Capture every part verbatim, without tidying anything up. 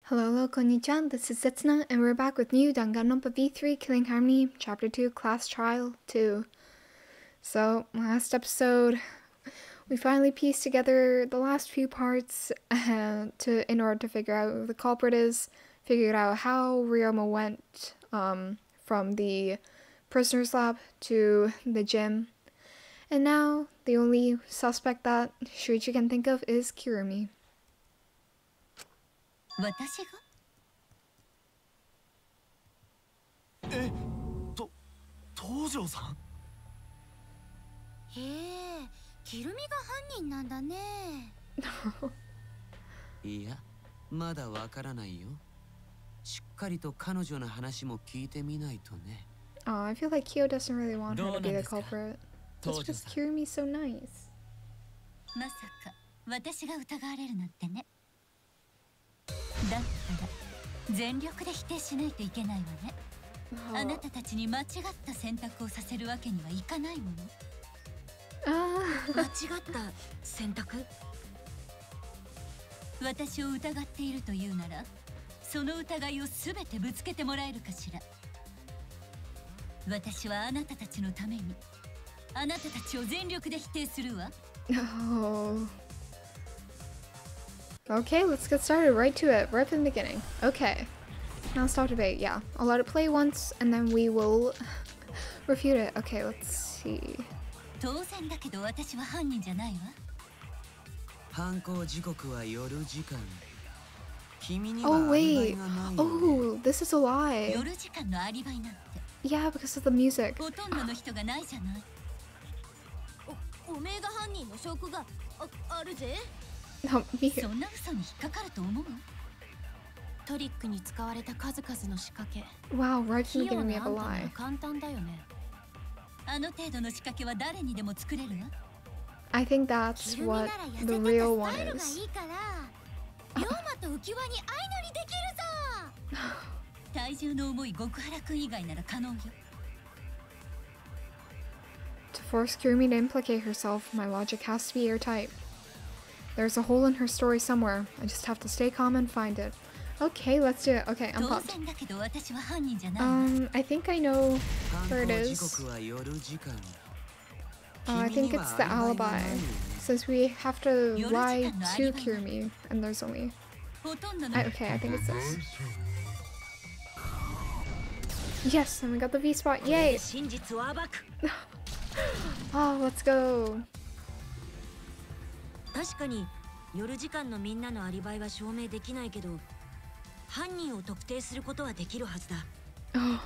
Hello, hello, konnichiwa. This is Setsuna, and we're back with new Danganronpa V three Killing Harmony, Chapter two, Class Trial two. So, last episode, we finally pieced together the last few parts uh, to in order to figure out who the culprit is, figured out how Ryoma went um, from the prisoner's lab to the gym, and now the only suspect that Shuichi can think of is Kirumi. 私がえ、と、東條さん。 へえ、キルミが犯人なんだね。 いや、まだわからないよ。しっかりと彼女の話も聞いてみないとね。 Oh, I feel like Kyo doesn't really want her to be the culprit. That's just Kirumi's so nice. まさか私が疑われるなんてね。だったら全力で否定しないといけないわね。あなたたちに間違った選択をさせるわけにはいかないもの。間違った選択？私を疑っているというなら、その疑いをすべてぶつけてもらえるかしら。私はあなたたちのために、あなたたちを全力で否定するわ。 Oh. Okay, let's get started right to it, right from the beginning. Okay. Now stop debate, yeah. I'll let it play once and then we will refute it. Okay, let's see. 当然だけど私は犯人じゃないわ。 犯行時刻は夜時間。君に Oh はアリバイ wait. がないよね。 Oh, this is a lie. 夜時間のアリバイなんて。 Yeah, because of the music. ほとんどの人がないじゃない。 お、おめえが犯人の証拠が あ, あるぜ。 No, me. そんな嘘に引っかかると思う？ トリックに使われた数々の仕掛け。 Wow, right from 器 the 用 beginning we な have あ a んたなら lie. 簡単だよね。 あの程度の仕掛けは誰にでも作れるわ。 I think that's キルミ what なら痩 the せて real た one スタイルが is. いいから龍馬と浮き輪に相乗りできるさ。 体重の重い極原君以外なら可能よ。 To force Kirumi to implicate herself, my logic has to be airtight. There's a hole in her story somewhere. I just have to stay calm and find it. Okay, let's do it. Okay, I'm 当 pumped. 然だけど私は犯人じゃないわ。 Um, I think I know 犯 where it 行時 is. 刻は夜時間。 Uh, I think it's the alibi. Since we have to lie to Kirumi, and there's only... ほとんどの I, okay, I think it's this. Yes, and we got the V spot. Yay! 真実を暴く。 Oh, let's go. 確かに夜時間のみんなのアリバイは証明できないけど、犯人を特定することはできるはずだ。 Oh, どうやって？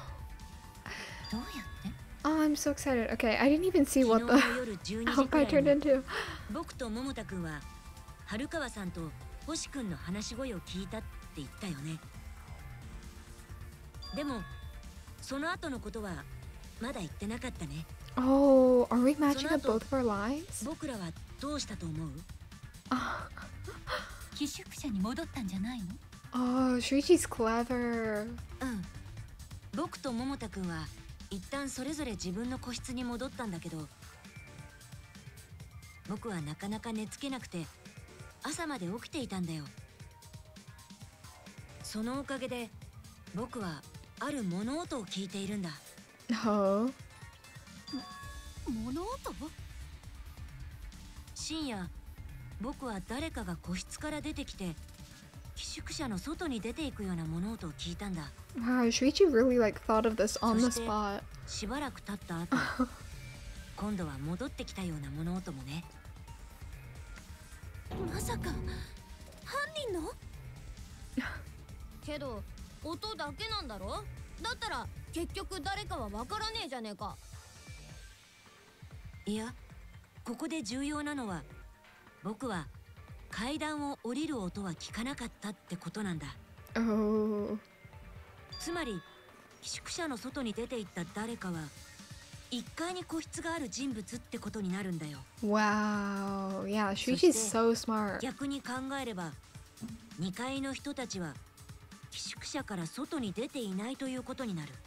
oh, I'm so excited. Okay, I didn't even see what 昨日の the 夜じゅうにじ how く I らい turned に into. 僕と桃田くんは春川さんと星くんの話し声を聞いたって言ったよね。でもその後のことはまだ言ってなかったね。 Oh, are we matching up both of our lives? 僕らはどうしたと思う？ 寄宿舎に戻ったんじゃないの？ Oh, Shuichi's clever. うん。僕と桃田くんは一旦それぞれ自分の個室に戻ったんだけど、僕はなかなか寝つけなくて朝まで起きていたんだよ。そのおかげで僕はある物音を聞いているんだ。 Oh. 物音？深夜、僕は誰かが個室から出てきて寄宿舎の外に出ていくような物音を聞いたんだ。 Wow, Shuichi really like thought of this on the そして spot. しばらく経った後今度は戻ってきたような物音もね。まさか犯人の？けど音だけなんだろ？だったら結局誰かはわからねえじゃねえか。いや、ここで重要なのは僕は階段を降りる音は聞かなかったってことなんだ。 Oh. つまり寄宿舎の外に出て行った誰かはいっかいに個室がある人物ってことになるんだよ。 Wow. Yeah, Shuichi's so smart. 逆に考えればにかいの人たちは寄宿舎から外に出ていないということになる。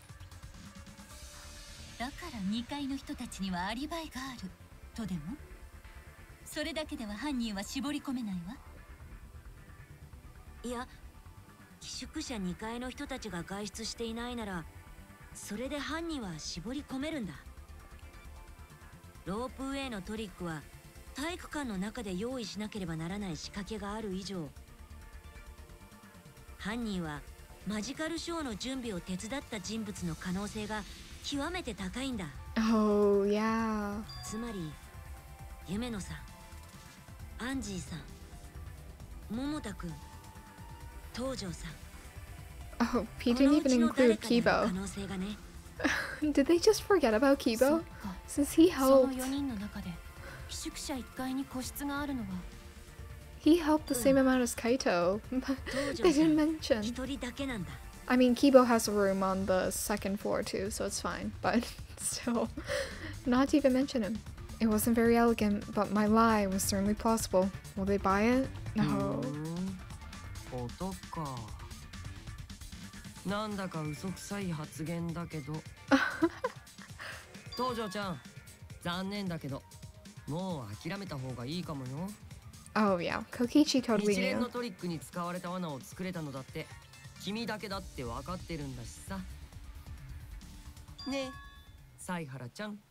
だからにかいの人たちにはアリバイがあるとでも？それだけでは犯人は絞り込めないわ。 いや、 寄宿舎にかいの人たちが外出していないなら、それで犯人は絞り込めるんだ。ロープウェイのトリックは体育館の中で用意しなければならない仕掛けがある以上、犯人はマジカルショーの準備を手伝った人物の可能性が極めて高いんだ。 Oh, yeah. つまり夢野さん、アンジーさん、桃田くん、東條さん、 Oh, P didn't even include Kibo. 可能性がね。 Did they just forget about Kibo? Since he その helped, よにんの中で寄宿舎いっかいに個室があるのは he helped the same amount as Kaito. But 東 they 條さ didn't ん mention. 一人だけなんだ。 I mean, Kibo has a room on the second floor too, so it's fine. But still, not to even mention him. It wasn't very elegant, but my lie was certainly plausible. Will they buy it? No. 音か。なんだか嘘くさい発言だけど。東條ちゃん、残念だけど、もう諦めた方がいいかもよ。 Oh yeah, Kokichi 一 totally 連 knew. のトリックに使われた罠を作れたのだって君だけだって分かってるんだしさ。ねえ、犀原ちゃん。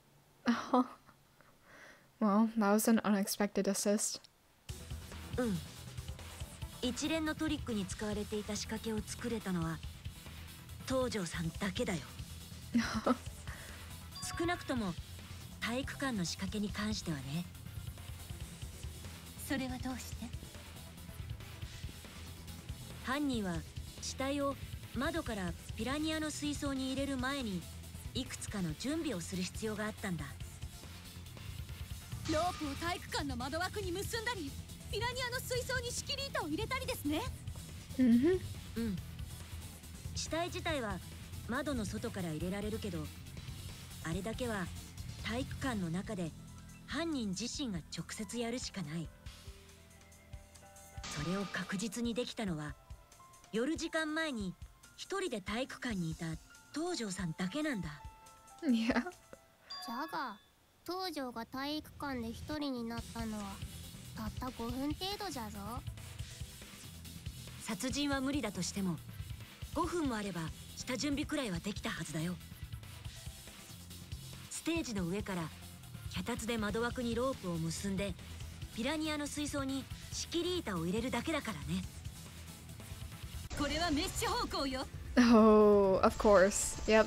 Well, that was an unexpected assist. うん。一連のトリックに使われていた仕掛けを作れたのは東條さんだけだよ。少なくとも体育館の仕掛けに関してはね。 それはどうして？ 犯人は死体を窓からピラニアの水槽に入れる前にいくつかの準備をする必要があったんだ。 ロープを体育館の窓枠に結んだり、ピラニアの水槽に仕切り板を入れたりですね。 Mm-hmm. うん。死体自体は窓の外から入れられるけど、あれだけは体育館の中で犯人自身が直接やるしかない。それを確実にできたのは夜時間前に一人で体育館にいた東條さんだけなんだ。 Yeah. じゃが東條が体育館で一人になったのはたったごふん程度じゃぞ。 殺人は無理だとしてもごふんもあれば下準備くらいはできたはずだよ。ステージの上から脚立で窓枠にロープを結んでピラニアの水槽に仕切り板を入れるだけだからね。 これはメッシュ方向よ。 Oh, of course. Yep.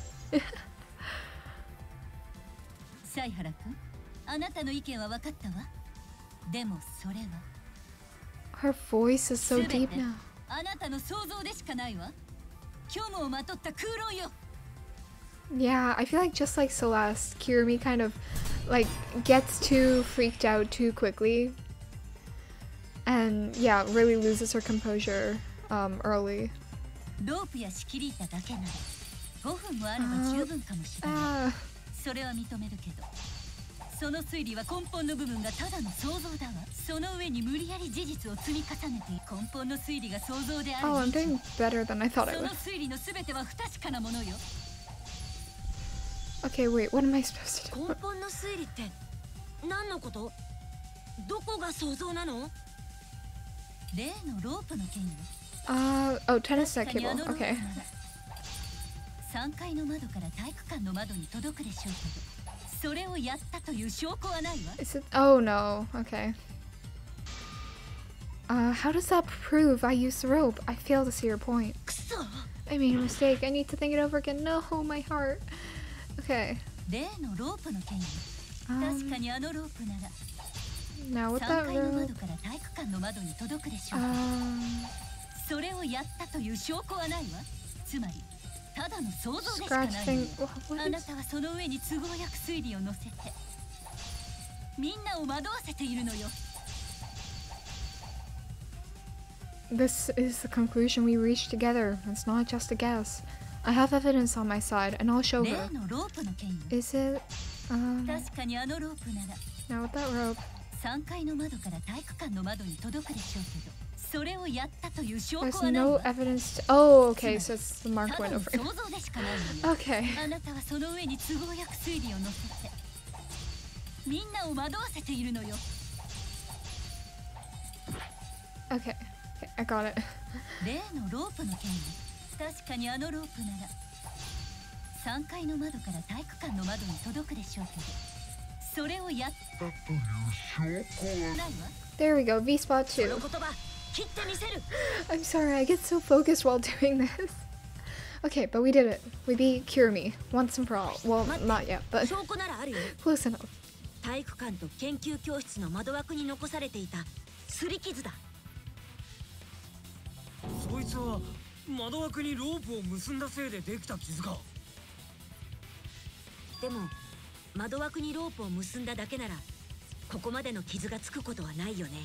犀原君、あなたの意見は分かったわ。でもそれは Her voice is so 全て deep now. あなたの想像でしかないわ。虚無をまとった空論よ。 Yeah, I feel like just like Celeste, Kirumi kind of like gets too freaked out too quickly. And yeah, really loses her composure um, early. ロープや仕切り板だけならごふんもあれば十分かもしれない。 Ah, それは認めるけど、その推理は根本の部分がただの想像だわ。その上に無理やり事実を積み重ねて根本の推理が想像である oh, I'm 以上、 doing better than I thought I その would. 推理の全ては不確かなものよ。 Okay, wait, what am I supposed to 根 do? 本の推理って何のこと？どこが想像なの？ 例のロープの件よ。 Uh, oh, tennis set 確かに cable. あのロープな Okay. らさんがいの窓から体育館の窓に届くでしょうけど、それをやったという証拠はないわ。 Is it? Oh no. Okay. Uh, how does that prove I used the rope? I fail to see your point. くそ！ I made a mistake. I need to think it over again. No, my heart. Okay. 例のロープの件よ。 Um, 確かにあのロープなら now with さん that がいの rope. 窓から体育館の窓に届くでしょうけど、 Um, それをやったという証拠はないわ。つまりただの想像でしかない scratch の thing. よ。 What あな is? たはその上に都合よく推理を乗せてみんなを惑わせているのよ。 This is the conclusion we reached together. It's not just a guess. I have evidence on my side, and I'll show 例 her. のロープの件よ。 Is it? Um, 確かにあのロープなら now with that rope. さんがいの窓から体育館の窓に届くでしょうけど、それをやったという証拠 There's はない no わ。 evidence. To, oh, okay. So it's the た marked だ window の frame. 想像でしかないのよ。 Okay. あなたはその上に都合よく推理を乗せてみんなを惑わせているのよ。 Okay. Okay, I got it. 例のロープの件ね。確かにあのロープならさんがいの窓から体育館の窓に届くでしょうけど、それをやったという証拠はないわ。 There we go, V-Spot そ two. の言葉切ってみせる。 I'm sorry, I get so focused while doing this. Okay, but we did it. We beat Kirumi once and for all. Well, not yet, but 証拠ならあるよ。 close enough. 体育館と研究教室の窓枠に残されていた擦り傷だ。 そいつは窓枠にロープを結んだせいでできた傷か。 でも窓枠にロープを結んだだけならここまでの傷がつくことはないよね。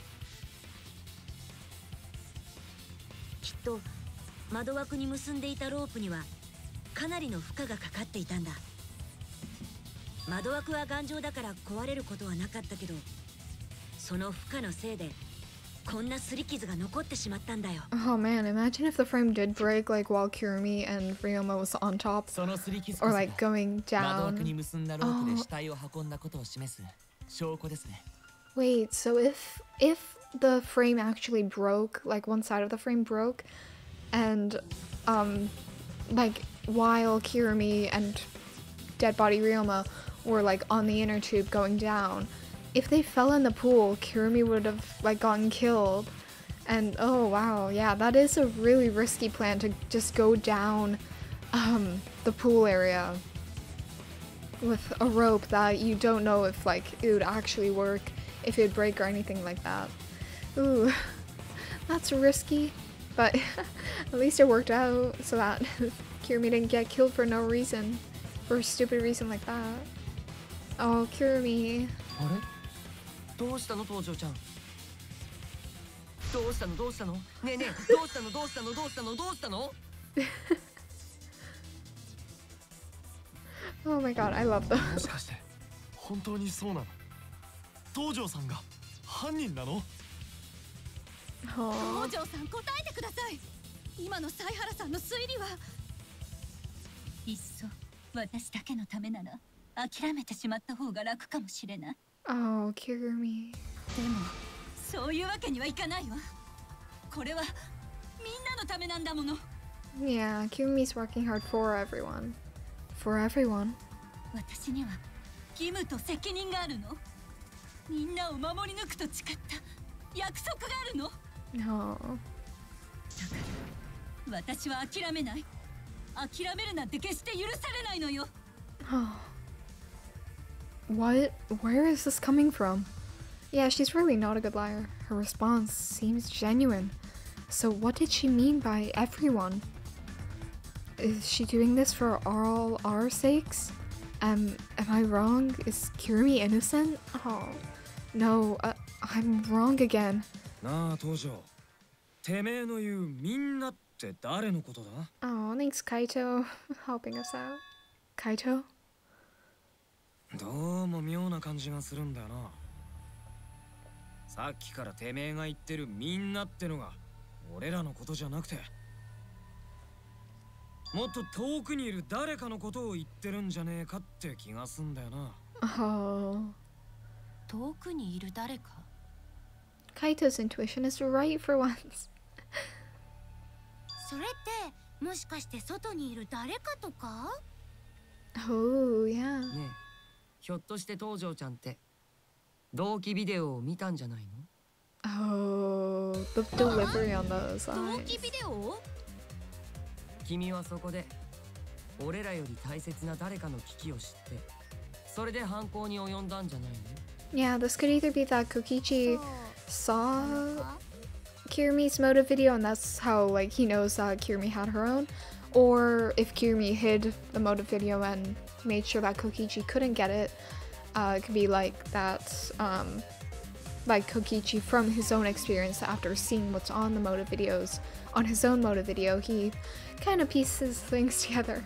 きっと窓枠に結んでいたロープにはかなりの負荷がかかっていたんだ。窓枠は頑丈だから壊れることはなかったけど、その負荷のせいでこんな擦り傷が残ってしまったんだよ。 Oh man, imagine if the frame did break like while Kirumi and Ryoma was on top その擦り傷 or こそ like going 窓枠に down. 結んだロープで死体を運んだことを示す証拠ですね。 Wait, so if if the frame actually broke, like one side of the frame broke, and um like while Kirumi and Dead Body Ryoma were like on the inner tube going down, if they fell in the pool, Kirumi would have like gotten killed. And oh wow, yeah, that is a really risky plan to just go down um the pool area with a rope that you don't know if like it would actually work, if it'd break or anything like that. Ooh, that's risky, but at least it worked out so that Kirumi didn't get killed for no reason, for a stupid reason like that. Oh, Kirumi. あれどうしたの東條ちゃん。どうしたのどうしたのねえねえどうしたのどうしたのどうしたのどうしたの。 Oh my god, I love them. もしかして本当にそうなの？東條さんが犯人なの？ Oh. 東條さん答えてください。今の犀原さんの推理は。 いっそ私だけのためなら諦めてしまった方が楽かもしれない。 Oh, Kirumi. でもそういうわけにはいかないわ。これはみんなのためなんだもの。 Yeah, Kirumi's working hard for everyone. For everyone. 私には義務と責任があるの。みんなを守り抜くと誓った約束があるの。 No. だから私は諦めない。諦めるなんて決して許されないのよ。 What? Where is this coming from? Yeah, she's really not a good liar. Her response seems genuine. So what did she mean by everyone? Is she doing this for all our sakes? Um, am I wrong? Is Kirumi innocent? Oh, no, uh, I'm wrong again. なあ東條、てめえの言うみんなって誰のことだ？ Oh, thanks Kaito helping us out. Kaito? どうも妙な感じがするんだよな。さっきからてめえが言ってるみんなってのが俺らのことじゃなくて、もっと遠くにいる誰かのことを言ってるんじゃねえかって気がすんだよな。 Oh. 遠くにいる誰か。 Kaito's intuition is right for once. それってもしかして外にいる誰かとか？ Oh, yeah. ねえ、ひょっとして東條ちゃんって同期ビデオを見たんじゃないの？ Oh, the delivery on those 動 eyes. 機ビデオ？ 君はそこで俺らより大切な誰かの危機を知って、それで犯行に及んだんじゃないの？ Yeah, this could either be that Kokichi そう saw Kirumi's motive video and that's how like he knows that Kirumi had her own, or if Kirumi hid the motive video and made sure that Kokichi couldn't get it, uh, it could be like that, um, like Kokichi from his own experience after seeing what's on the motive videos, on his own motive video, he kind of pieces things together.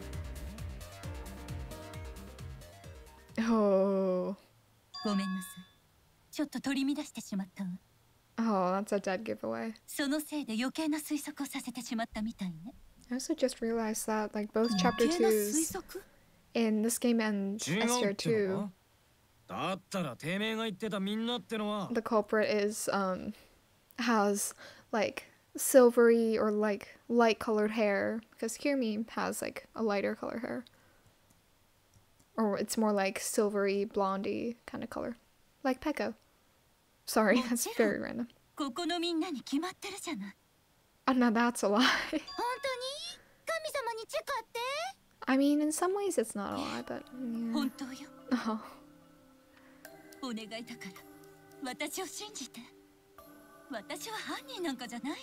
Oh. ごめんなさい。ちょっと取り乱してしまったわ。 Oh, that's a dead giveaway. そのせいで余計な推測をさせてしまったみたいね。 I also just realized that like both chapter 余計な推 twos 測？ in this game and 違う S っ tier ての two, か？だったらてめえが言ってたみんなってのは the culprit is um has like silvery or like light colored hair, because Kirumi has like a lighter color hair. Or it's more like silvery blondie kind of color. Like Peko. Sorry, that's very random. ここのみんなに決まってるじゃない。 Oh, now that's a lie. 本当に神様に誓って。 I mean, in some ways it's not a lie, but yeah. 本当よ。 Oh. お願いだから私を信じて。私は犯人なんかじゃないわ。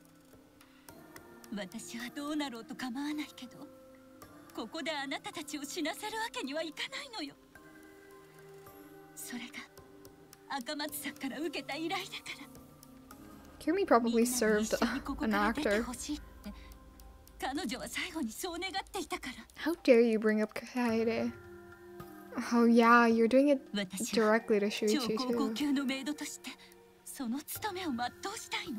私はどうなろうと構わないけど、ここであなたたちを死なせるわけにはいかないのよ。それが赤松さんから受けた依頼だから。 Kirumi probably served an actor. 彼女は最後にそう願っていたから。 How dare you bring up Kaede? Oh yeah, you're doing it directly to Shuichi 超高校 too. 級のメイドとしてその務めを全うしたいの。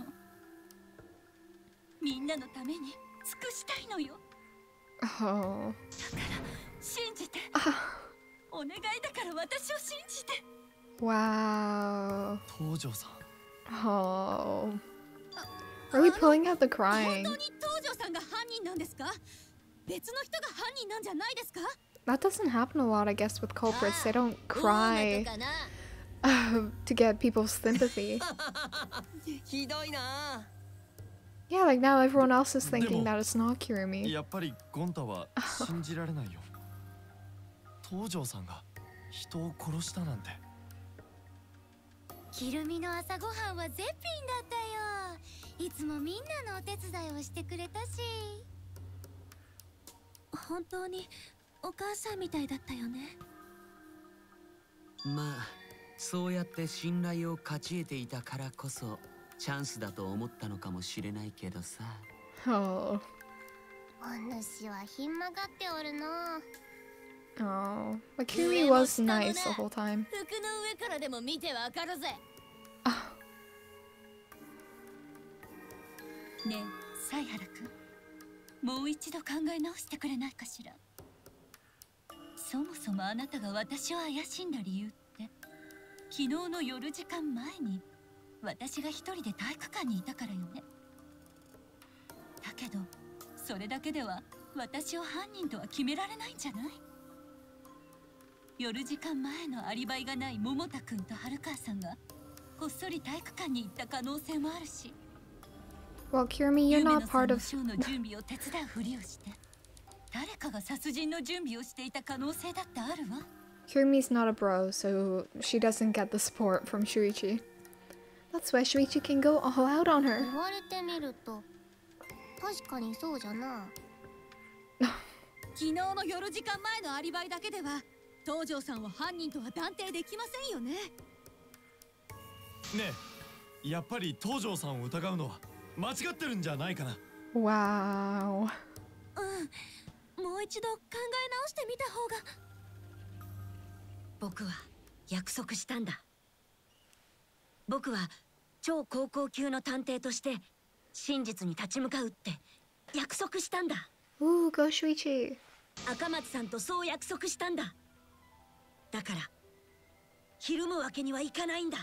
みんなのために尽くしたいのよ。 Oh. だから信じて。お願いだから私を信じて。 Wow. 東條さん。 Oh. Are we pulling out the 本 crying? 当に東條さんが犯人なんですか？別の人が犯人なんじゃないですか？ That doesn't happen a lot, I guess, with culprits. They don't cry uh, to get people's sympathy. ひどいな。 Yeah, like now everyone else is thinking でも、 that it's not Kirumi. やっぱりゴンタは信じられないよ。東條さんが人を殺したなんて。 ひるみの朝ごはんは絶品だったよ。いつもみんなのお手伝いをしてくれたし。 本当にお母さんみたいだったよね。 まあそうやって信頼を勝ち得ていたからこそチャンスだと思ったのかもしれないけどさ。 Oh. お主はひん曲がっておるの。 Oh. But Kirumi was nice the whole time. 服の上からでも見てわかるぜ。 ねえ、犀原くん、もう一度考え直してくれないかしら。そもそもあなたが私を怪しんだ理由って、昨日の夜時間前に私が一人で体育館にいたからよね。だけど、それだけでは私を犯人とは決められないんじゃない？夜時間前のアリバイがない桃田くんと春川さんがこっそり体育館に行った可能性もあるし。 Well, Kirumi, you're not part of. ショーの準備を手伝うふりをして、誰かが殺人の準備をしていた可能性だってあるわ。 Kirumi's not a bro, so she doesn't get the support from Shuichi. That's why Shuichi can go all out on her. 言われてみると確かにそうじゃな。 昨日の夜時間前のアリバイだけでは東條さんを犯人とは断定できませんよね。 ねえ、やっぱり東條さんを疑うのは間違ってるんじゃないかな。 Wow. うん、もう一度考え直してみた方が。 僕は約束したんだ。僕は超高校級の探偵として真実に立ち向かうって約束したんだ。 Ooh, go Shuichi. 赤松さんとそう約束したんだ。だからひるむわけにはいかないんだ。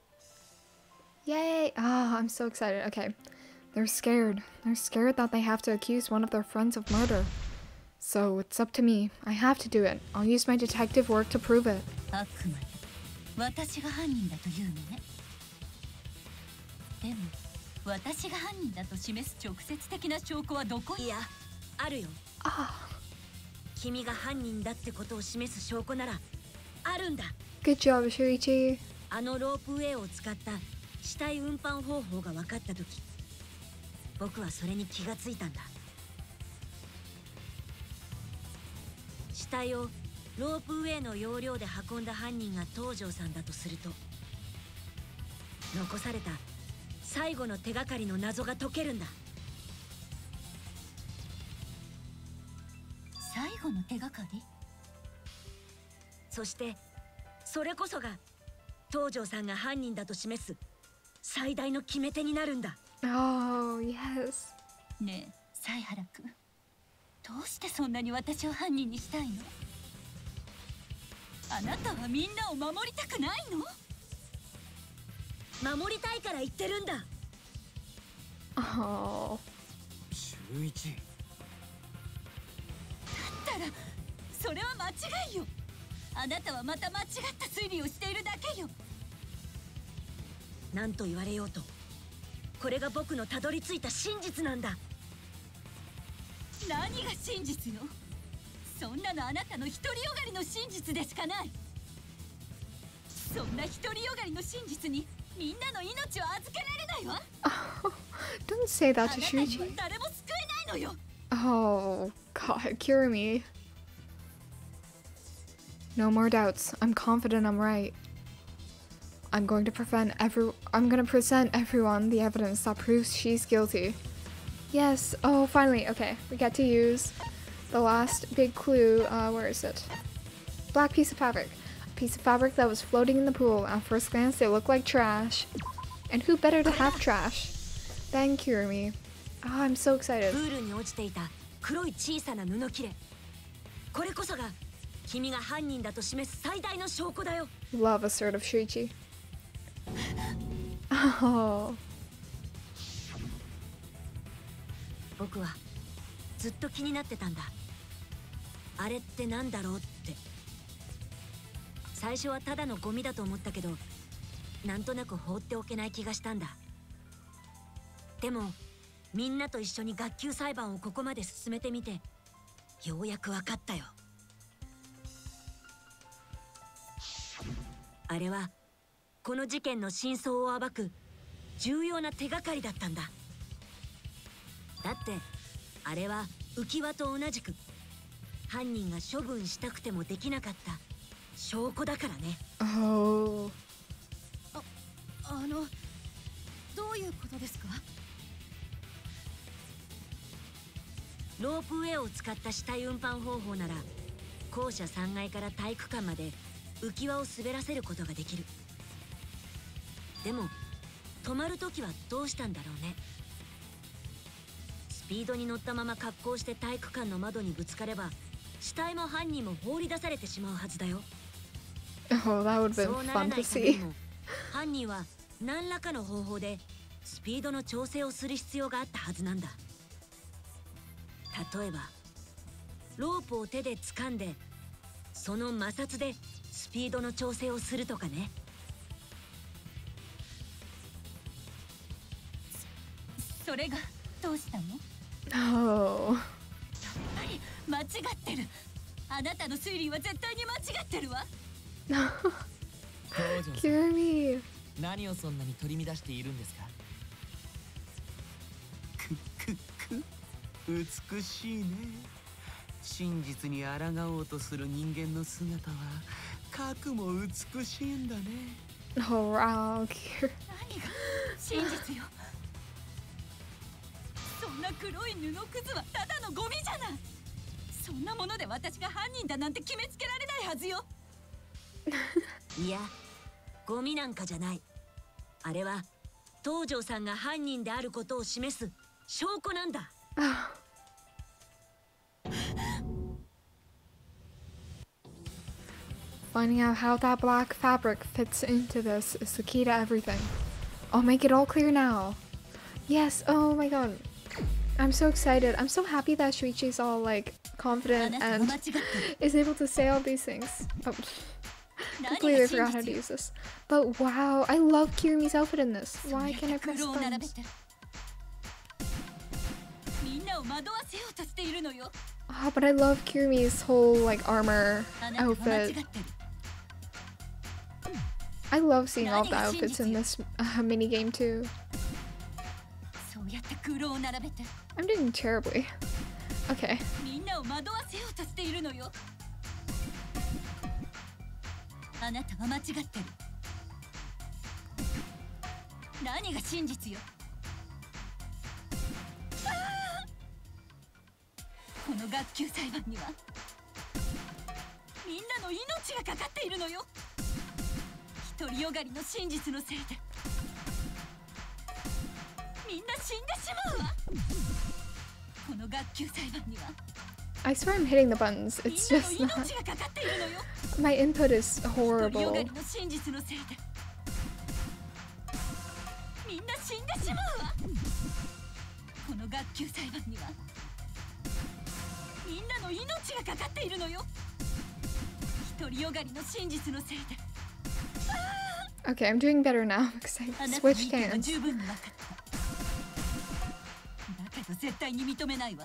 Yay! Ah, I'm so excited. Okay. They're scared. They're scared that they have to accuse one of their friends of murder. So it's up to me. I have to do it. I'll use my detective work to prove it. あくまで私が犯人だというのね。でも私が犯人だと示す直接的な証拠はどこに？ いや、あるよ。 ああ。 君が犯人だってことを示す証拠ならあるんだ。 Good job, Shuichi. あのロープウェイを使った死体運搬方法が分かった時、僕はそれに気がついたんだ。死体をロープウェイの要領で運んだ犯人が東條さんだとすると、残された最後の手がかりの謎が解けるんだ。 最後の手がかり？ そしてそれこそが東條さんが犯人だと示す最大の決め手になるんだ。 Oh, yes. ねえ、犀原くん、どうしてそんなに私を犯人にしたいの？あなたはみんなを守りたくないの？ 守りたいから言ってるんだ。 Oh. 秀一。 だったらそれは間違いよ。あなたはまた間違った推理をしているだけよ。 何と言われようと、これが僕のたどり着いた真実なんだ。 何が真実よ。そんなのあなたの独りよがりの真実でしかない。そんな独りよがりの真実にみんなの命を預けられないわ。 Don't say that to あなたには Shuichi. 誰も救えないのよ。 Oh god, Kirumi. No more doubts. I'm confident I'm right. I'm going to prevent every I'm going to present everyone the evidence that proves she's guilty. Yes. Oh, finally. Okay, we get to use the last big clue. Uh, where is it? Black piece of fabric. A piece of fabric that was floating in the pool. At first glance, it looked like trash. And who better to have trash than Kirumi? Oh, I'm so excited. プールに落ちていた黒い小さな布切れ。これこそが君が犯人だと示す最大の証拠だよ。 Love assertive Shuichi. Oh. 僕はずっと気になってたんだ。あれってなんだろうって。最初はただのゴミだと思ったけど、なんとなく放っておけない気がしたんだ。でもみんなと一緒に学級裁判をここまで進めてみて、ようやく分かったよ。あれはこの事件の真相を暴く重要な手がかりだったんだ。だってあれは浮き輪と同じく犯人が処分したくてもできなかった証拠だからね。 Oh. あ、あのどういうことですか？ ロープウェイを使った死体運搬方法なら校舎さんがいから体育館まで浮き輪を滑らせることができる。でも止まるときはどうしたんだろうね。スピードに乗ったまま滑降して体育館の窓にぶつかれば死体も犯人も放り出されてしまうはずだよ。 Oh, that would have そう been なら fun な to いために see. も犯人は何らかの方法でスピードの調整をする必要があったはずなんだ。例えばロープを手で掴んでその摩擦でスピードの調整をするとかね。 それがどうしたの？ Oh. やっぱり間違ってる。あなたの推理は絶対に間違ってるわ。 東條さん、 Kirumi. 何をそんなに取り乱しているんですか？ くくく美しいね。真実に抗おうとする人間の姿はかくも美しいんだね。 Oh, wow. Kir- 何が真実よ。そんな黒い布くずはただのゴミじゃない。そんなもので私が犯人だなんて決めつけられないはずよ。 いや、ゴミなんかじゃない。あれは東條さんが犯人であることを示す証拠なんだ。 Finding out how that black fabric fits into this is the key to everything. I'll make it all clear now. Yes, oh my god. I'm so excited. I'm so happy that Shuichi's all like confident and is able to say all these things. Oh, completely forgot how to use this. But wow, I love Kirumi's outfit in this. Why can't I press buttons? みんなを惑わせようとしているのよ。 Oh, but I love Kirumi's whole like armor あなたは間違 outfit. ってる。 I love seeing all the outfits in this uh, mini game too. そうやって苦労を並べて I'm doing terribly. Okay. みんなを惑わせようとしているのよ。あなたは間違ってる。何が真実よ。この学級裁判にはみんなの命がかかっているのよ。独りよがりの真実のせいでみんな死んでしまうわ。この学級裁判には I swear I'm hitting the buttons. みん It's なの just 命 not. がかかっているのよ。 My input is 独りよが horrible. りの真実のせいでみんな死んでしまうわ。 この学級裁判にはみんなの命がかかっているのよ。独りよがりの真実のせいで。 Okay, I'm doing better now because I あなたの意 switched 見は hands. 十分に分かった。だけど絶対に認めないわ。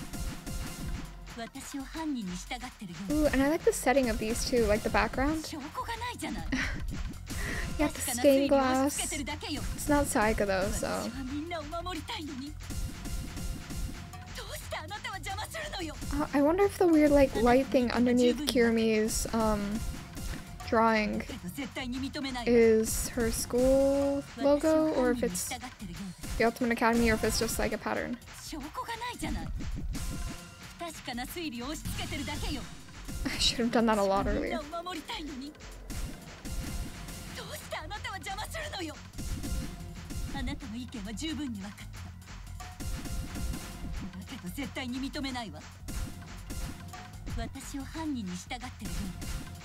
私を犯人に従ってるよ。 Ooh, and I like the setting of these two, like the background. 証拠がないじゃない。 You have the stained glass. It's not Saika though, so. 私はみんなを守りたいのに。どうしてあなたは邪魔するのよ。 Uh, I wonder if the weird like white thing underneath Kirumi's um drawing だけど絶対に認めないわ。 is her school 私を logo, or 犯 if 人に it's 従ってるようです。 the Ultimate Academy, or if it's just like a pattern. 証拠がないじゃない。不確かな推理を押し付けてるだけよ。 I should have done that a lot みん earlier. なを守りたいのに。どうしてあなたは邪魔するのよ。あなたの意見は十分に分かった。だけど絶対に認めないわ。私を犯人に従ってるよう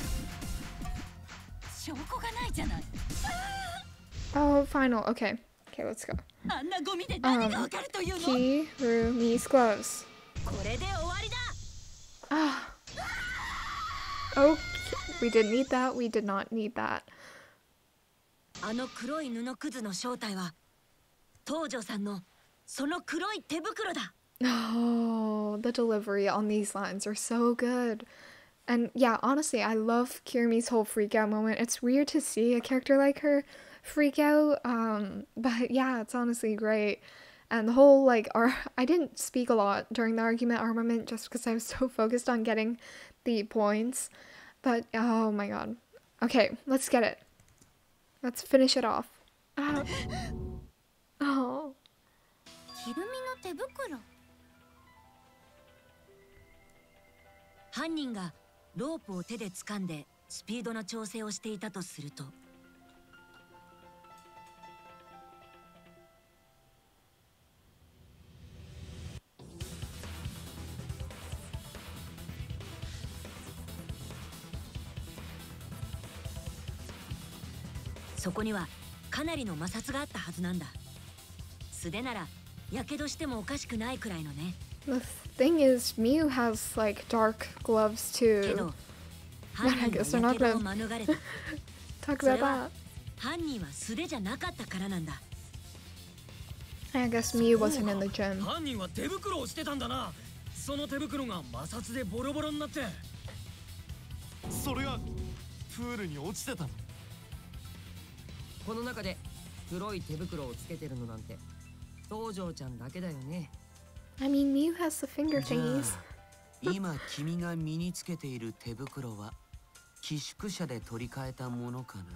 です。証拠がないじゃない。 Oh, final. Okay. Okay, let's go. あんなゴミで何がわかるというの。 Kirumi's gloves. これで終わりだ。 Ah. Okay. We didn't need that. We did not need that. あの黒い布くずの正体は東條さんのその黒い手袋だ。 Oh, the delivery on these lines are so good. And yeah, honestly, I love Kirumi's whole freak out moment. It's weird to see a character like her freak out, um, but yeah, it's honestly great. And the whole, like, ar- I didn't speak a lot during the argument armament just because I was so focused on getting the points. But, oh my god. Okay, let's get it. Let's finish it off. Ah. Oh. ひるみの手袋。 犯人がロープを手で掴んでスピードの調整をしていたとすると、そこにはかなりの摩擦があったはずなんだ。素手ならやけどしてもおかしくないくらいのね。 The thing is, Miu has, like, dark gloves け too. ど But 犯 I 人 guess they're が not やけどを gonna 免れた。 talk それ about は that. 犯人は素手じゃなかったからなんだ。 I guess Miu wasn't in the gym. 犯人は手袋をしてたんだな。その手袋が摩擦でボロボロになって。 それがプールに落ちてたの。 この中で黒い手袋をつけてるのなんて東條ちゃんだけだよね。 I mean, Miu has the finger じゃ thingies. あ今君が身につけている手袋は寄宿舎で取り替えたものかな。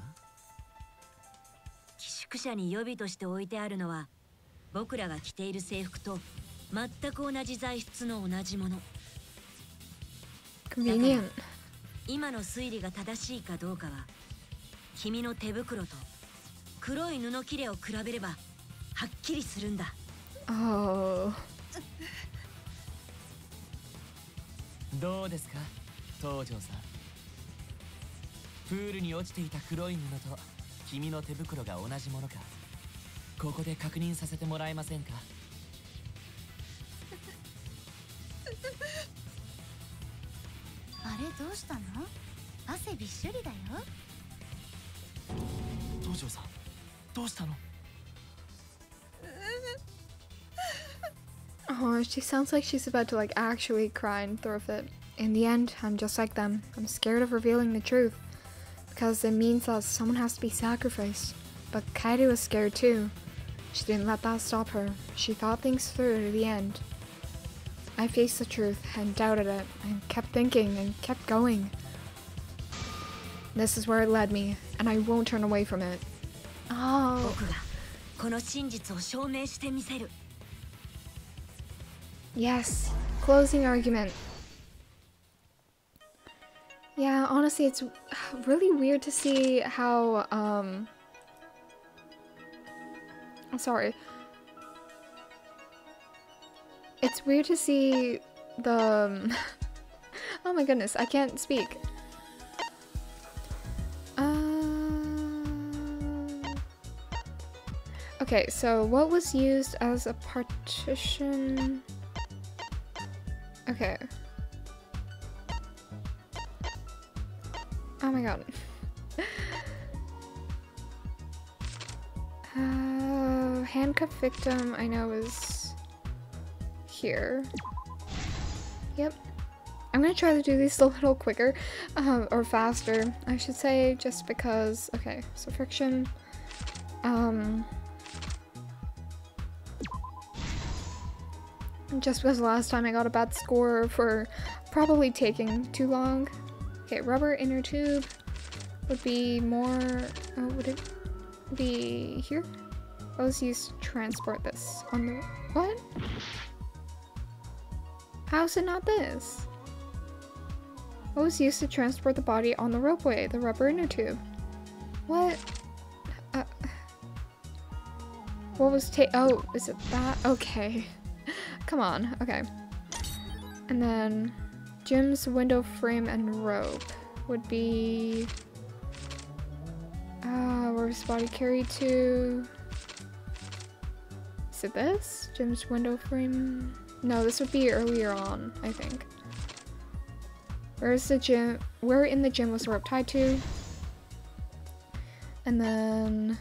寄宿舎に予備として置いてあるのは僕らが着ている制服と全く同じ材質の同じもの。 Convenient. 今の推理が正しいかどうかは君の手袋と黒い布切れを比べればはっきりするんだ。 Oh. どうですか東條さん。プールに落ちていた黒い布と君の手袋が同じものかここで確認させてもらえませんか。 あれどうしたの？汗びっしょりだよ。 東條さんどうしたの。 Oh, she sounds like she's about to, like, actually cry and throw a fit. In the end, I'm just like them. I'm scared of revealing the truth. Because it means that someone has to be sacrificed. But Kaede was scared too. She didn't let that stop her. She thought things through to the end. I faced the truth and doubted it, and kept thinking and kept going. This is where it led me, and I won't turn away from it. Oh. 僕がこの真実を証明してみせる。 Yes, closing argument. Yeah, honestly, it's really weird to see how, um... I'm sorry. It's weird to see the... Um, oh my goodness, I can't speak. Um... Okay, so what was used as a partition? Okay. Oh my god. uh, handcuff victim, I know, is here. Yep. I'm gonna try to do these a little quicker, um, or faster, I should say, just because. Okay, so friction. Um, just because last time I got a bad score for probably taking too long. Okay, rubber inner tube would be more. Oh, would it be here? What was used to transport this on the what? How's it not this? What was used to transport the body on the ropeway? The rubber inner tube. What? Uh, what was ta- oh, is it that? Okay. Come on, okay. And then Jim's window frame and rope would be... Uh, where was his body carried to? Is it this? Jim's window frame? No, this would be earlier on, I think. Where's the gym? Where in the gym was the rope tied to? And then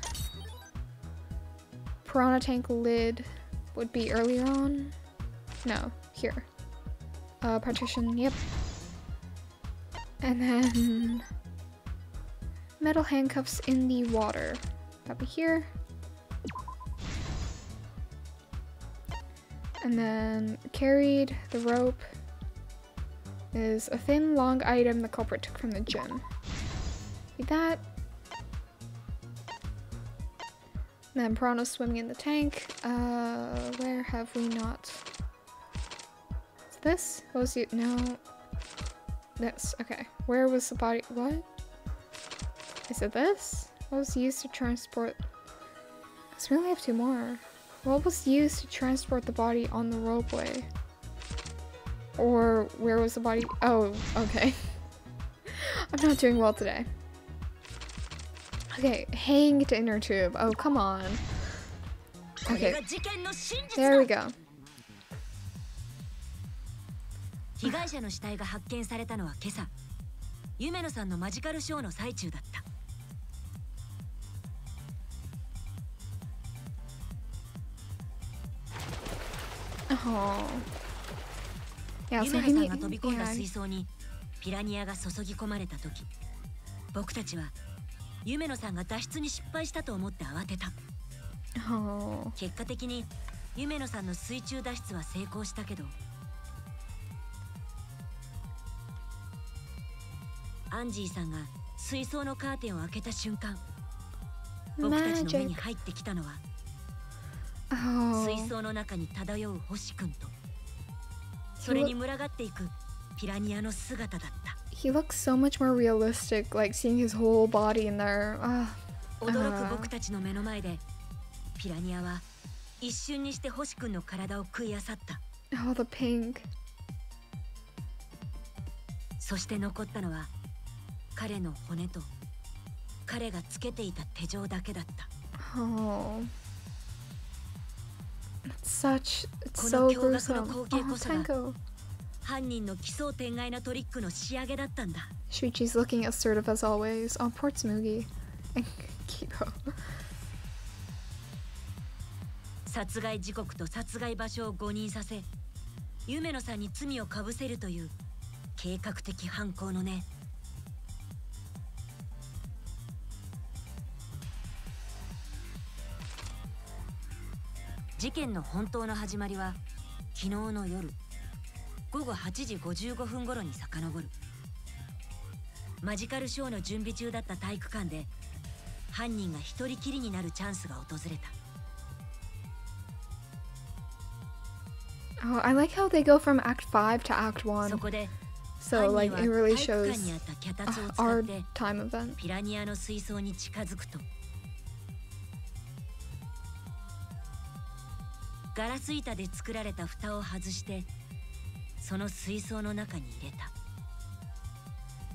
piranha tank lid would be earlier on. No, here. Uh, partition, yep. And then metal handcuffs in the water. That'd be here. And then carried the rope is a thin, long item the culprit took from the gym. Be that. And then piranha swimming in the tank. Uh, where have we not? Is this? What was it? No. This. Okay. Where was the body? What? Is it this? What was used to transport? Because we only have two more. What was used to transport the body on the ropeway? Or where was the body? Oh, okay. I'm not doing well today. Okay, hanged inner tube. Oh, come on. Okay. There we go. 被害者の死体が発見されたのは今朝、夢野さんのマジカルショーの最中だった。 Oh. Yeah, 夢 so 野 he さんが飛び込んだ yeah. 水槽にピラニアが注ぎ込まれた時、僕たちは夢野さんが脱出に失敗したと思って慌てた。 Oh. 結果的に夢野さんの水中脱出は成功したけど、アンジーさんが水槽のカーテンを開けた瞬間、僕たちの目に入ってきたのは、 Oh. 水槽の中に漂う星君と、それに群がっていくピラニアの姿だった。 He looks so much more realistic, like seeing his whole body in there. Uh, 驚く僕たちの目の前で、ピラニアは一瞬にして星君の体を食い漁った。 Oh, the pink. そして残ったのは彼の骨と彼がつけていた手錠だけだった。 Oh. It's such, it's こ so の驚愕 gruesome. の光景 Oh, こそが Tenko. 犯人の奇想天外なトリックの仕上げだったんだ。 Shuichi's looking assertive as always. Oh, poor Tsumugi. And Kibo. 殺害時刻と殺害場所を誤認させ、夢野さんに罪をかぶせるという計画的犯行のね。事件の本当の始まりは昨日の夜ごごはちじごじゅうごふん頃に遡る。マジカルショーの準備中だった体育館で犯人が一人きりになるチャンスが訪れた。 Oh, I like how they go from Act five to Act one. そこで So, like, it really 体育館 shows にあった脚立を uh, 使 our って time event. ピラニアの水槽に近づくと、ガラス板で作られた蓋を外してその水槽の中に入れた。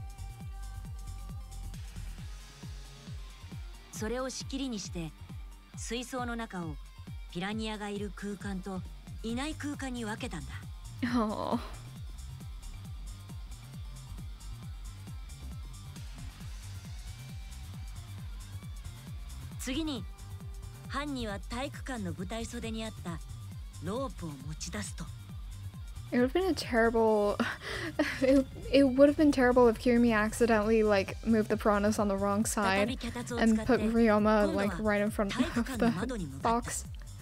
それを仕切りにして水槽の中をピラニアがいる空間といない空間に分けたんだ。 Oh. 次に犯人は体育館の舞台袖にあったロープを持ち出すと。 It would have been a terrible. It, it would have been terrible if Kirimi accidentally like moved the piranhas on the wrong side and put Ryoma like right in front of the box.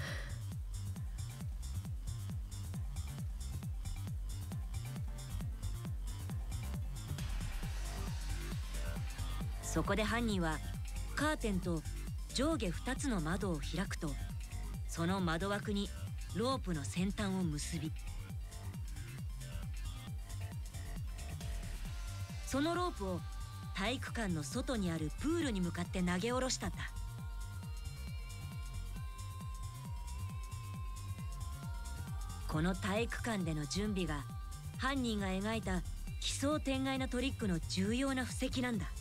そこで犯人はカーテンと上下ふたつの窓を開くと、その窓枠にロープの先端を結び、そのロープを体育館の外にあるプールに向かって投げ下ろしたんだ。この体育館での準備が犯人が描いた奇想天外なトリックの重要な布石なんだ。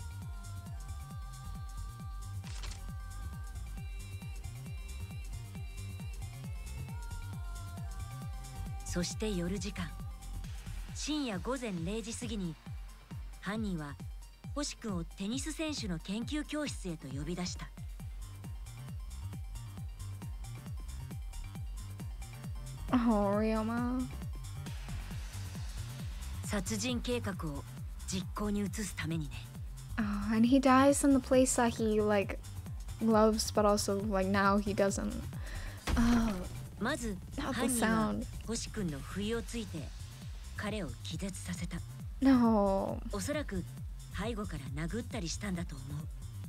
そして夜時間、深夜ごぜんれいじ過ぎに犯人は星君をテニス選手の研究教室へと呼び出した。 Oh, Ryoma. 殺人計画を実行に移すためにね。 Oh, and he dies in the place that he like loves, but also like now he doesn't. Oh. まず犯人は星君の不意をついて彼を気絶させた。 No. おそらく背後から殴ったりしたんだと思う。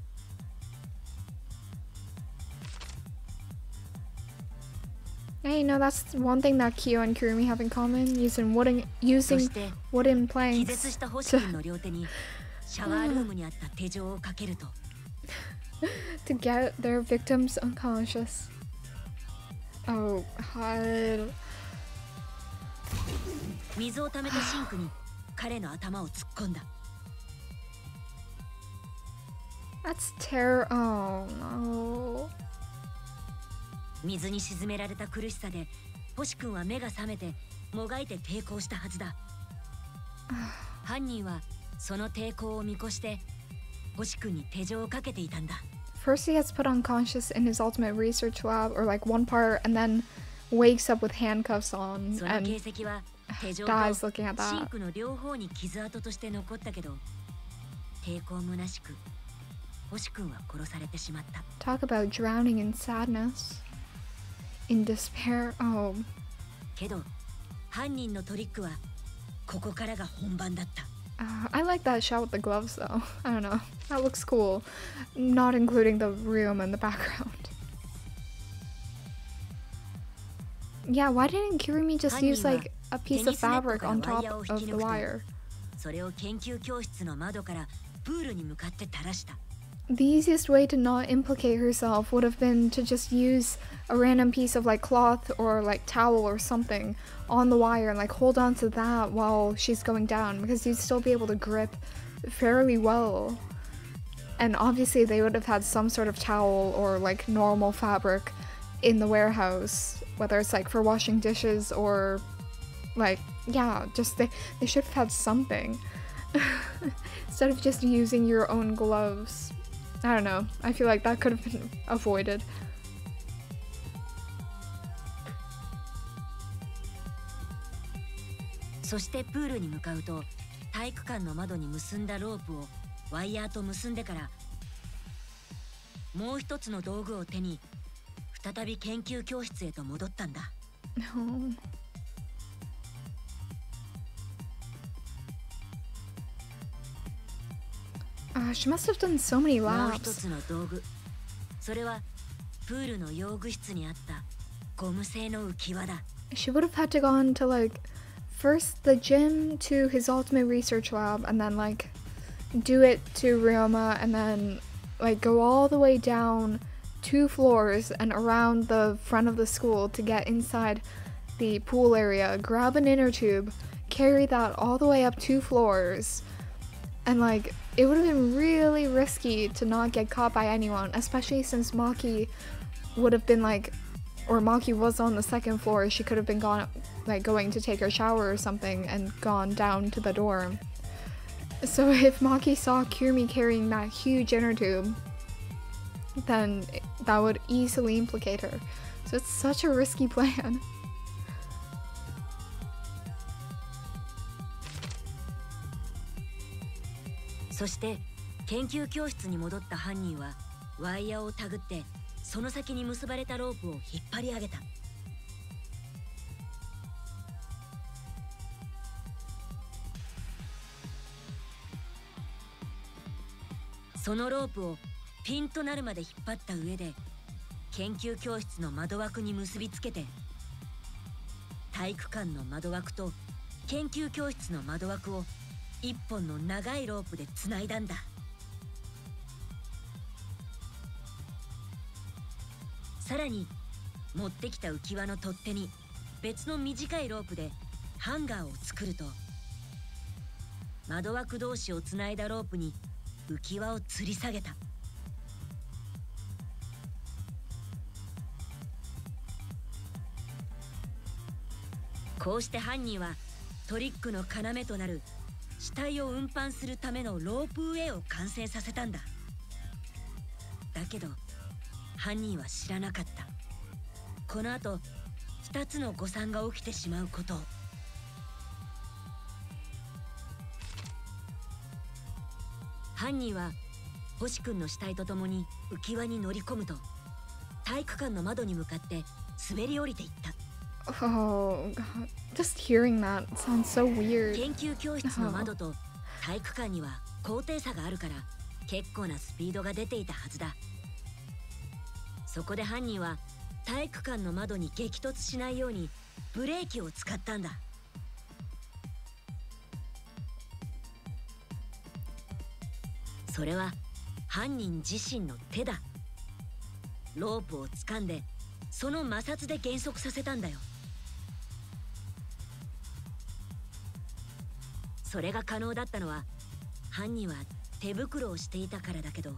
Hey, you know that's one thing that Kyo and Kirimi have in common: using wooden using wooden planks. 気絶した星君の両手にシャワールームにあった手錠をかけると。 To get their victims unconscious. Oh, God. 水を溜めたシンクに彼の頭を突っ込んだ。 That's terror. Oh, no. 水に沈められた苦しさで星君は目が覚めてもがいて抵抗したはずだ。犯人はその抵抗を見越して星君に手錠をかけていたんだ。 First he gets put unconscious in his ultimate research lab, or like one part, and then wakes up with handcuffs on and dies looking at that. シンクの両方に傷跡として残ったけど、抵抗虚しく星君は殺されてしまった。 Talk about drowning in sadness, in despair. Oh. けど犯人のトリックはここからが本番だった。 Uh, I like that shot with the gloves though. I don't know. That looks cool. Not including the room in the background. Yeah, why didn't Kirimi just use like a piece of fabric on top of the wire? それを研究教室の窓からプールに向かって垂らした。 The easiest way to not implicate herself would have been to just use a random piece of like cloth or like towel or something on the wire and like hold on to that while she's going down, because you'd still be able to grip fairly well. And obviously they would have had some sort of towel or like normal fabric in the warehouse, whether it's like for washing dishes or like, yeah, just they, they should have had something instead of just using your own gloves. I don't know. I feel like that could have been avoided. そしてプールに向かうと体育館の窓に結んだロープをワイヤーと結んでからもう一つの道具を手に再び研究教室へと戻ったんだ。 Uh, she must have done so many もう一 laps. つの道具、それはプールの用具室にあったゴム製の浮き輪だ。 She would have had to go on to like first the gym to his ultimate research lab and then like do it to Ryoma and then like go all the way down two floors and around the front of the school to get inside the pool area, grab an inner tube, carry that all the way up two floors, and like it would have been really risky to not get caught by anyone, especially since Maki would have been like, or Maki was on the second floor, she could have been gone, like going to take her shower or something and gone down to the dorm. So if Maki saw Kirumi carrying that huge inner tube, then that would easily implicate her. So it's such a risky plan. So して、研究教室に戻った犯人はワイヤーをたぐってその先に結ばれたロープを引っ張り上げた。そのロープをピンとなるまで引っ張った上で研究教室の窓枠に結びつけて、体育館の窓枠と研究教室の窓枠を一本の長いロープでつないだんだ。さらに持ってきた浮き輪の取っ手に別の短いロープでハンガーを作ると、窓枠同士をつないだロープに浮き輪を吊り下げた。こうして犯人はトリックの要となる死体を運搬するためのロープウェイを完成させたんだ。だけど犯人は知らなかった。この後二つの誤算が起きてしまうことを。犯人は星君の死体とともに浮き輪に乗り込むと、体育館の窓に向かって滑り降りていった。 Oh, God. Just hearing that sounds so weird. 研究教室の窓と体育館には高低差があるから結構なスピードが出ていたはずだ。そこで犯人は体育館の窓に激突しないようにブレーキを使ったんだ。それは犯人自身の手だ。ロープを掴んでその摩擦で減速させたんだよ。それが可能だったのは犯人は手袋をしていたからだけど。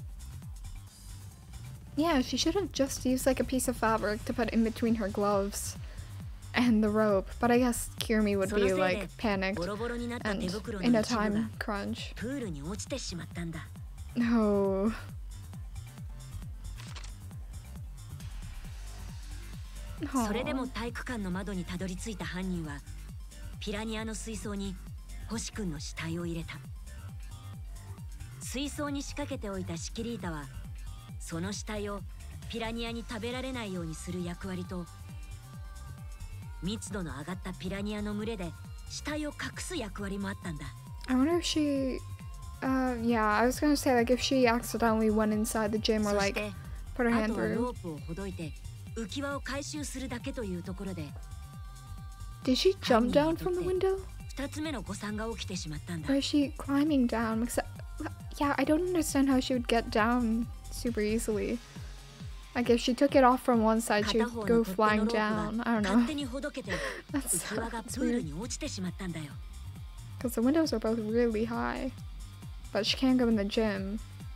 Yeah, she should have just used like a piece of fabric to put in between her gloves and the rope, but I guess Kirumi would be like panicked and in a time crunch. プールに落ちてしまったんだ。 No. それでも体育館の窓にたどり着いた犯人はピラニアの水槽に星君の死体を入れた。水槽に仕掛けておいたシキリータはその死体をピラニアに食べられないようにする役割と、密度の上がったピラニアの群れで死体を隠す役割もあったんだ。 I wonder if she uh yeah, I was gonna say like if she accidentally went inside the gym or like put her hand あとは through. ロープをほどいて浮き輪を回収するだけというところで Did she jump down from the window? 二つ目の誤算が起きてしまったんだ。 Or is she climbing down? Because, yeah, I don't understand how she would get down super easily. Like if she took it off from one side, she would go flying down. I don't know. 勝手にほどけて That's 浮き輪がプールに落ちてしまったんだよ。 Because the windows are both really high. But she can't go in the gym.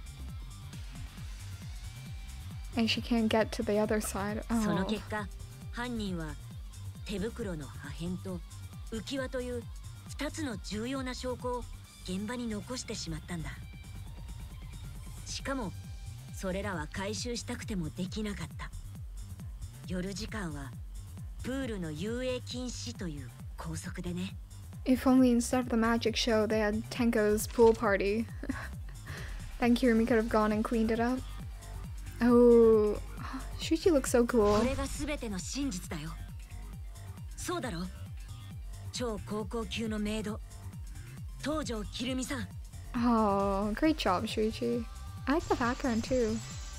And she can't get to the other side. その Oh. 結果、犯人は手袋の破片と浮き輪という二つの重要な証拠を現場に残してしまったんだ。しかもそれらは回収したくてもできなかった。夜時間はプールの遊泳禁止という拘束でね。 If only instead of the magic show they had Tenko's pool party. Then Kirumi could have gone and cleaned it up. Oh, Shuichi looks so cool. これが全ての真実だよ。そうだろ？超高校級のメイド、東條きるみさん。 Oh, great job, Shuichi. I like the background too.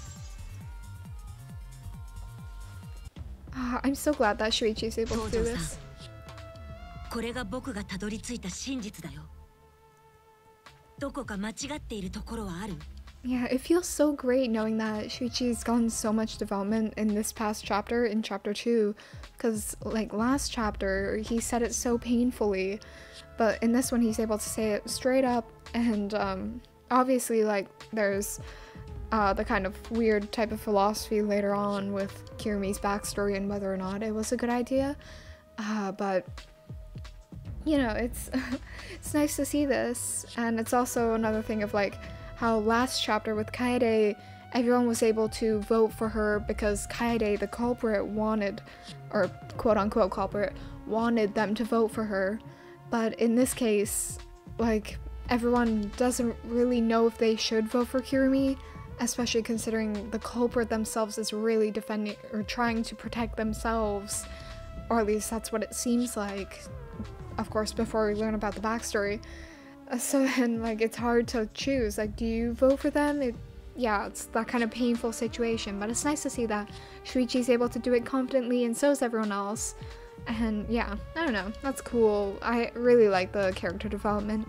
Ah, I'm so glad that Shuichi's able to do 東條さん、 this. これが僕がたどり着いた真実だよ。どこか間違っているところはある？ Yeah, it feels so great knowing that Shuichi's gotten so much development in this past chapter, in chapter two. Because, like, last chapter, he said it so painfully. But in this one, he's able to say it straight up. And, um, obviously, like, there's uh, the kind of weird type of philosophy later on with Kirumi's backstory and whether or not it was a good idea. Uh, but, you know, it's, it's nice to see this. And it's also another thing of like how last chapter with Kaede, everyone was able to vote for her because Kaede, the culprit, wanted, or quote-unquote culprit, wanted them to vote for her. But in this case, like, everyone doesn't really know if they should vote for Kirumi, especially considering the culprit themselves is really defending or trying to protect themselves, or at least that's what it seems like, of course, before we learn about the backstory. Uh, so then, like, it's hard to choose. Like, do you vote for them? It, yeah, it's that kind of painful situation, but it's nice to see that Shuichi's able to do it confidently, and so is everyone else. And yeah, I don't know, that's cool. I really like the character development.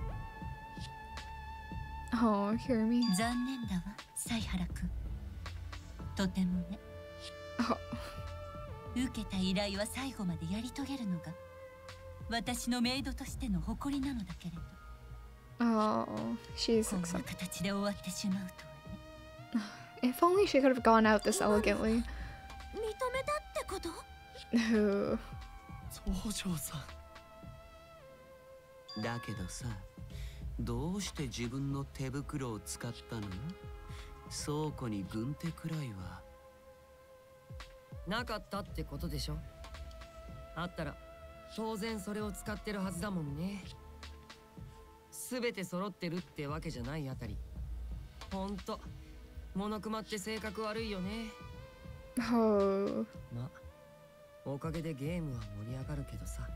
Oh, Kirumi. 残念だわ、犀原くん。とてもね。 Oh. 受けた依頼は最後までやり遂げるのが私のメイドとしての誇りなのだけれど。 Oh, she's こんな accepted. 形で終わってしまうとはね。 If only she could have gone out this elegantly. 認めたってこと？ No. 東條さん。 だけどさ、どうして自分の手袋を使ったの？倉庫に軍手くらいはなかったってことでしょ。あったら当然それを使ってるはずだもんね。すべて揃ってるってわけじゃないあたり、ほんとモノクマって性格悪いよね。 Oh. ま、おかげでゲームは盛り上がるけどさ。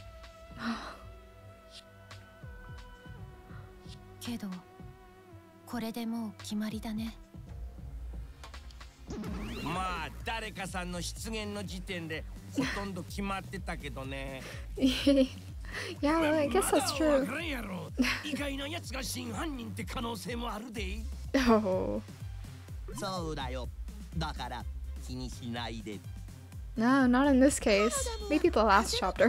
けどこれでもう決まりだね。 まあ誰かさんの出現の時点でほとんど決まってたけどね。 Yeah, well, I guess that's true. 意外なやつが真犯人って可能性もあるで。 Oh. そうだよ。だから気にしないで。 No, not in this case. Maybe the last chapter.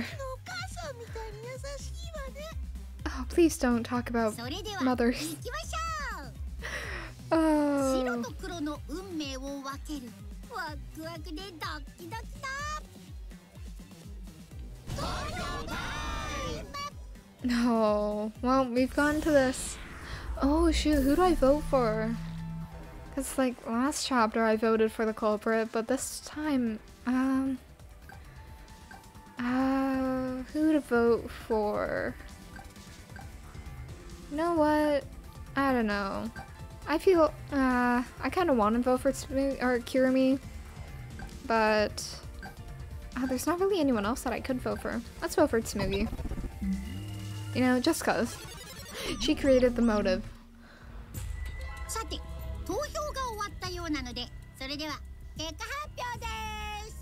Oh, please don't talk about mothers. 行きましょう。 Oh. 白と黒の運命を分ける。ワクワクでドキドキだ。 No. Well, we've gotten to this. Oh shoot, who do I vote for? Because like last chapter I voted for the culprit, but this time, um, uh, who to vote for? You know what? I don't know. I feel, uh, I kind of want to vote for Tsumi or Kirumi, but uh, there's not really anyone else that I could vote for. Let's vote for Tsumugi. You know, just cause. She created the motive. さて、投票が終わったようなので、それでは結果発表です。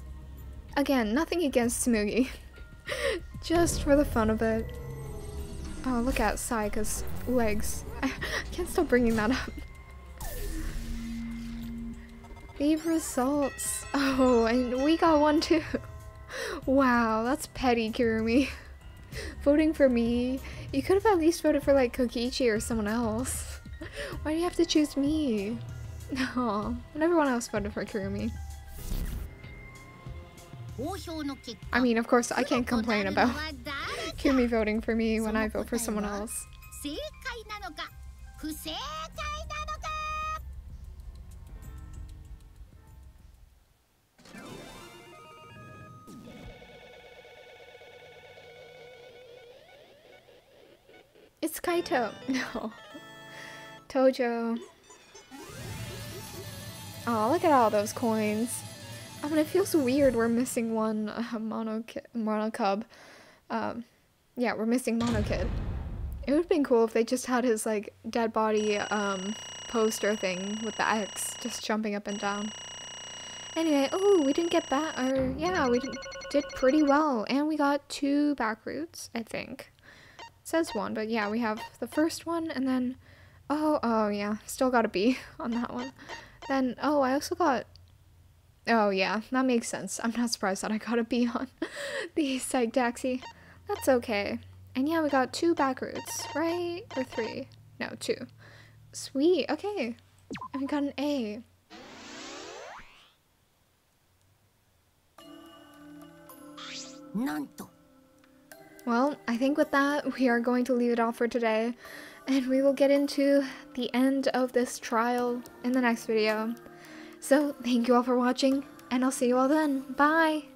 Again, nothing against Tsumugi. Just for the fun of it. Oh, look at Sayaka's legs. I can't stop bringing that up. The results. Oh, and we got one too. Wow, that's petty, Kirumi. Voting for me. You could have at least voted for like Kokichi or someone else. Why do you have to choose me? No, when everyone else voted for Kirumi. I mean, of course, I can't complain about Kirumi voting for me when I vote for someone else. It's Kaito. No. Tojo. Oh, look at all those coins. I mean, it feels weird we're missing one uh, mono, mono cub. Um, yeah, we're missing Mono Kid. It would have been cool if they just had his, like, dead body um, poster thing with the X just jumping up and down. Anyway, oh, we didn't get that, or yeah, we did, did pretty well. And we got two back routes, I think. It says one, but yeah, we have the first one, and then, oh, oh yeah, still got a B on that one. Then, oh, I also got, oh yeah, that makes sense. I'm not surprised that I got a B on the Psych Taxi. That's okay. And yeah, we got two back routes, right? Or three? No, two. Sweet, okay. And we got an A. Nanto. Well, I think with that, we are going to leave it off for today. And we will get into the end of this trial in the next video. So, thank you all for watching, and I'll see you all then. Bye!